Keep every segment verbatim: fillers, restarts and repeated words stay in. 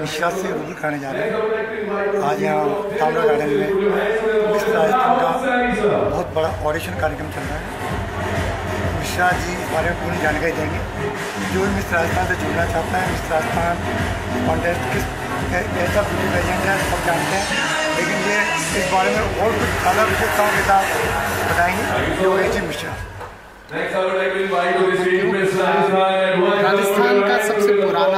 मिश्रा से रूबरू कराने जा रहे हैं। आज यहाँ तावड़ा गार्डन में मिस राजस्थान का बहुत बड़ा ऑडिशन कार्यक्रम चल रहा है। मिश्रा जी इस बारे में पूरी जानकारी देंगे। जो मिस राजस्थान से जुड़ना चाहता है, मिस राजस्थान कॉन्टेस्ट किस कैसा ब्यूटी पेजेंट है सब जानते हैं, लेकिन ये इस बारे में और कुछ ज़्यादा विशेषताओं के साथ बताएंगे योगेश जी मिश्रा। राजस्थान का सबसे पुराना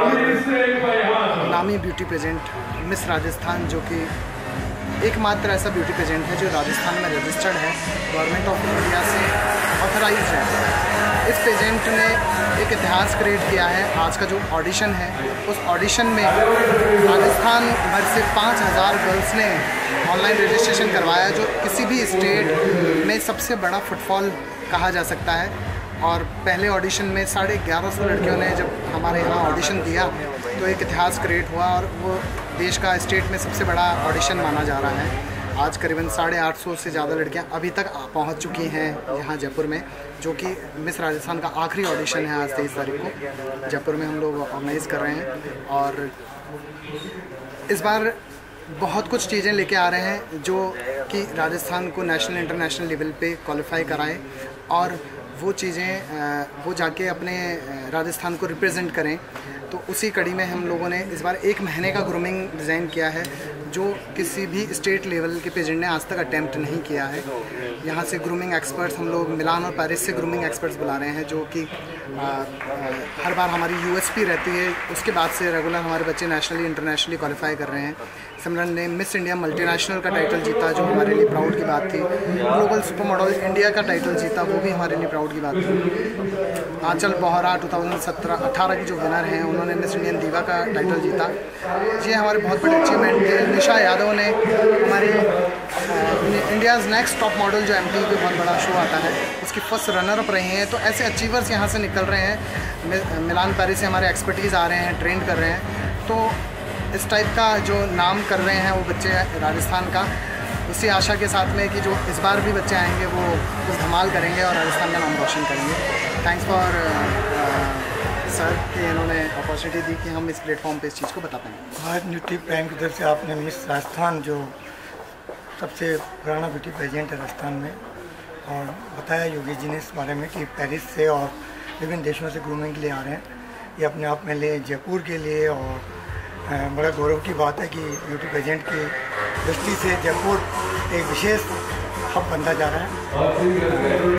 नामी ब्यूटी पेजेंट मिस राजस्थान, जो कि एकमात्र ऐसा ब्यूटी पेजेंट है जो राजस्थान में रजिस्टर्ड है, गवर्नमेंट ऑफ इंडिया से ऑथराइज्ड है। इस पेजेंट ने एक इतिहास क्रिएट किया है। आज का जो ऑडिशन है, उस ऑडिशन में राजस्थान भर से पाँच हज़ार गर्ल्स ने ऑनलाइन रजिस्ट्रेशन करवाया, जो किसी भी स्टेट में सबसे बड़ा फुटफॉल कहा जा सकता है। और पहले ऑडिशन में साढ़े ग्यारह सौ लड़कियों ने जब हमारे यहाँ ऑडिशन दिया तो एक इतिहास क्रिएट हुआ और वो देश का स्टेट में सबसे बड़ा ऑडिशन माना जा रहा है। आज करीबन साढ़े आठ सौ से ज़्यादा लड़कियाँ अभी तक पहुँच चुकी हैं यहाँ जयपुर में, जो कि मिस राजस्थान का आखिरी ऑडिशन है। आज तेईस तारीख को जयपुर में हम लोग ऑर्गेनाइज़ कर रहे हैं और इस बार बहुत कुछ चीज़ें लेके आ रहे हैं जो कि राजस्थान को नेशनल इंटरनेशनल लेवल पे क्वालिफाई कराएं और वो चीज़ें वो जाके अपने राजस्थान को रिप्रेजेंट करें। तो उसी कड़ी में हम लोगों ने इस बार एक महीने का ग्रूमिंग डिज़ाइन किया है, जो किसी भी स्टेट लेवल के पेजेंट ने आज तक अटेम्प्ट नहीं किया है। यहाँ से ग्रूमिंग एक्सपर्ट्स हम लोग मिलान और पेरिस से ग्रूमिंग एक्सपर्ट्स बुला रहे हैं, जो कि आ, आ, हर बार हमारी यूएसपी रहती है। उसके बाद से रेगुलर हमारे बच्चे नेशनली इंटरनेशनली क्वालिफाई कर रहे हैं। सिमरन ने मिस इंडिया मल्टीनेशनल का टाइटल जीता, जो हमारे लिए प्राउड की बात थी। ग्लोबल सुपर मॉडल इंडिया का टाइटल जीता, वो भी हमारे लिए प्राउड की बात थी। आंचल बोहरा दो हज़ार सत्रह अठारह की जो विनर हैं, उन्होंने मिस इंडियन दीवा का टाइटल जीता। ये हमारे बहुत बड़े अचीवमेंट थे। निशा यादव ने हमारे इंडियाज़ नेक्स्ट टॉप मॉडल जो एमटी पे बहुत बड़ा शो आता है, उसकी फर्स्ट रनर अप रही हैं। तो ऐसे अचीवर्स यहाँ से निकल रहे हैं। मिलान पेरिस से हमारे एक्सपर्टीज़ आ रहे हैं, ट्रेंड कर रहे हैं। तो इस टाइप का जो नाम कर रहे हैं वो बच्चे राजस्थान का, उसी आशा के साथ में कि जो इस बार भी बच्चे आएंगे वो कुछ धमाल करेंगे और राजस्थान का नाम रोशन करेंगे। थैंक्स फॉर सर कि इन्होंने अपॉर्चुनिटी दी कि हम इस प्लेटफॉर्म पे इस चीज़ को बता पाएंगे। आज न्यूट्री प्राइम की तरफ से आपने मिस राजस्थान, जो सबसे पुराना ब्यूटी पेजेंट है राजस्थान में, और बताया योगी जी ने इस बारे में कि पेरिस से और विभिन्न देशों से ग्रूमिंग के लिए आ रहे हैं। ये अपने आप में ले जयपुर के लिए और बड़ा गौरव की बात है कि ब्यूटी पेजेंट की दृष्टि से जयपुर एक विशेष हब बनता जा रहा है।